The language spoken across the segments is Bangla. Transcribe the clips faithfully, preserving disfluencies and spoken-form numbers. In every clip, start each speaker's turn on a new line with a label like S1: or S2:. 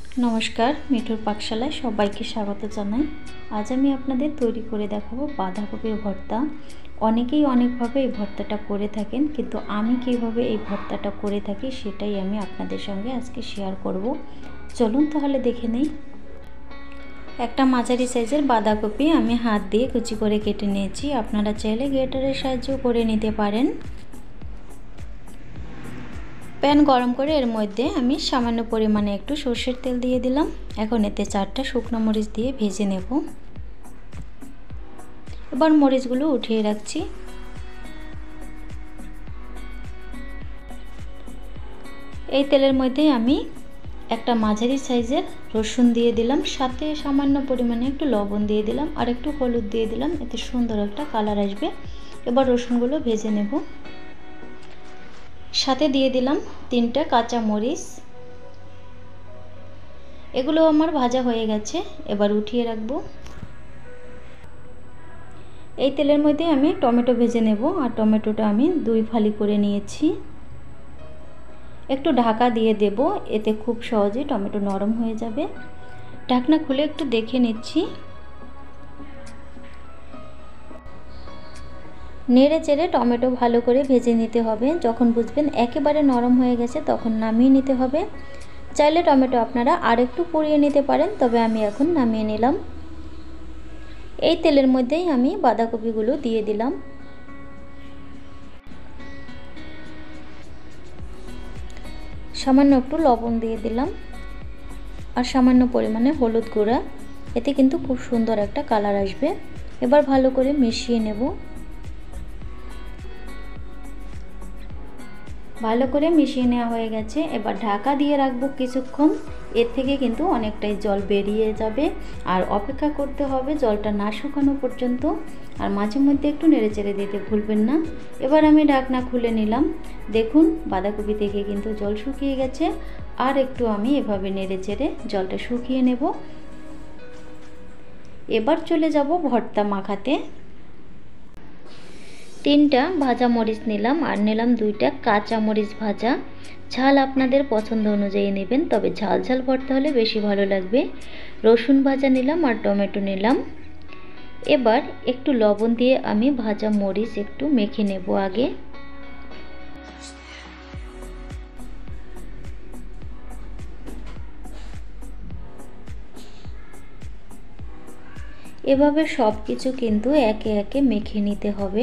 S1: नमस्कार मिठुर पाकशालाय सबाइके स्वागत जानाई। आज आमी आपनादेर तैरी करे देखाबो बाँधाकपिर भर्ता। अनेकेई अनेक भावे এই ভর্তাটা করে থাকেন, কিন্তু আমি কিভাবে এই ভর্তাটা করে থাকি সেটাই আমি আপনাদের সঙ্গে আজকে শেয়ার করব। চলুন তাহলে দেখে নেই। একটা মাঝারি সাইজের বাঁধাকপি আমি হাত দিয়ে কুচি করে কেটে নিয়েছি। আপনারা চাইলে গ্রেটারের সাহায্যে করে নিতে পারেন। पैन गरम करे एर मध्य आमी सामान्य परिमाणे एकटू सर्षेर तेल दिए दिलाम। एखन एते चारटा शुकनो मरिच दिए भेजे नेब। एबार मरिचगुलो उठिए राखছি। এই তেলের মধ্যে আমি একটা মাঝারি সাইজের রসুন দিয়ে দিলাম, সাথে সামান্য পরিমাণে একটু লবণ দিয়ে দিলাম আর একটু হলুদ দিয়ে দিলাম, এতে সুন্দর একটা কালার আসবে। এবার রসুনগুলো ভেজে নেব। সাথে দিয়ে দিলাম তিনটা কাঁচা মরিচ। এগুলো আমার ভাজা হয়ে গেছে, এবার উঠিয়ে রাখবো। এই তেলের মধ্যে আমি টমেটো ভেজে নেব, আর টমেটোটা আমি দুই ফালি করে নিয়েছি। একটু ঢাকা দিয়ে দেব, এতে খুব সহজে টমেটো নরম হয়ে যাবে। ঢাকনা খুলে একটু দেখে নিচ্ছি। নেড়ে চেড়ে টমেটো ভালো করে ভেজে নিতে হবে। যখন বুঝবেন একেবারে নরম হয়ে গেছে তখন নামিয়ে নিতে হবে। চাইলে টমেটো আপনারা আরেকটু পুড়িয়ে নিতে পারেন, তবে আমি এখন নামিয়ে নিলাম। এই তেলের মধ্যেই আমি বাঁধাকপিগুলো দিয়ে দিলাম। সামান্য একটু লবণ দিয়ে দিলাম আর সামান্য পরিমাণে হলুদ গুঁড়া, এতে কিন্তু খুব সুন্দর একটা কালার আসবে। এবার ভালো করে মিশিয়ে নেব। ভালো করে মিশিয়ে নেওয়া হয়ে গেছে, এবার ঢাকা দিয়ে রাখবো কিছুক্ষণ। এর থেকে কিন্তু অনেকটাই জল বেরিয়ে যাবে, আর অপেক্ষা করতে হবে জলটা না শুকানো পর্যন্ত। আর মাঝে মধ্যে একটু নেড়েচেড়ে দিতে ভুলবেন না। এবার আমি ঢাকনা খুলে নিলাম। দেখুন বাঁধাকপি থেকে কিন্তু জল শুকিয়ে গেছে, আর একটু আমি এভাবে নেড়েচেড়ে জলটা শুকিয়ে নেব। এবার চলে যাব ভর্তা মাখাতে। তিনটা ভাজা মরিচ নিলাম আর নিলাম দুইটা কাঁচা মরিচ ভাজা। ঝাল আপনাদের পছন্দ অনুযায়ী নেবেন, তবে ঝাল ঝাল ভর্তা হলে বেশি ভালো লাগবে। রসুন ভাজা নিলাম আর টমেটো নিলাম। এবার একটু লবণ দিয়ে আমি ভাজা মরিচ একটু মেখে নেব আগে। এভাবে সব কিছু কিন্তু একে একে মেখে নিতে হবে।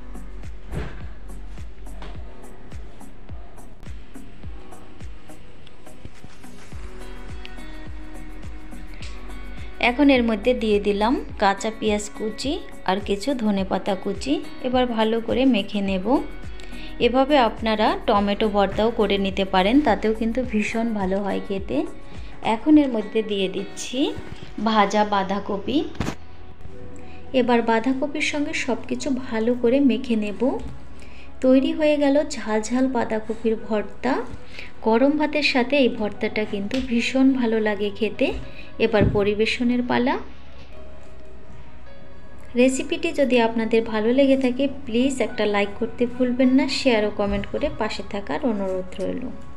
S1: এখন এর মধ্যে দিয়ে দিলাম কাঁচা পেঁয়াজ কুচি আর কিছু ধনেপাতা কুচি। এবার ভালো করে মেখে নেব। এভাবে আপনারা টমেটো ভর্তাও করে নিতে পারেন, তাতেও কিন্তু ভীষণ ভালো হয় খেতে। এখন এর মধ্যে দিয়ে দিচ্ছি ভাজা বাঁধাকপি। এবার বাঁধাকপির সঙ্গে সব কিছু ভালো করে মেখে নেব। তৈরি হয়ে গেল ঝাল ঝাল বাঁধাকপির ভর্তা। গরম ভাতের সাথে এই ভর্তাটা কিন্তু ভীষণ ভালো লাগে খেতে। এবার পরিবেশনের পালা। রেসিপিটি যদি আপনাদের ভালো লেগে থাকে প্লিজ একটা লাইক করতে ভুলবেন না, শেয়ার ও কমেন্ট করে পাশে থাকার অনুরোধ রইল।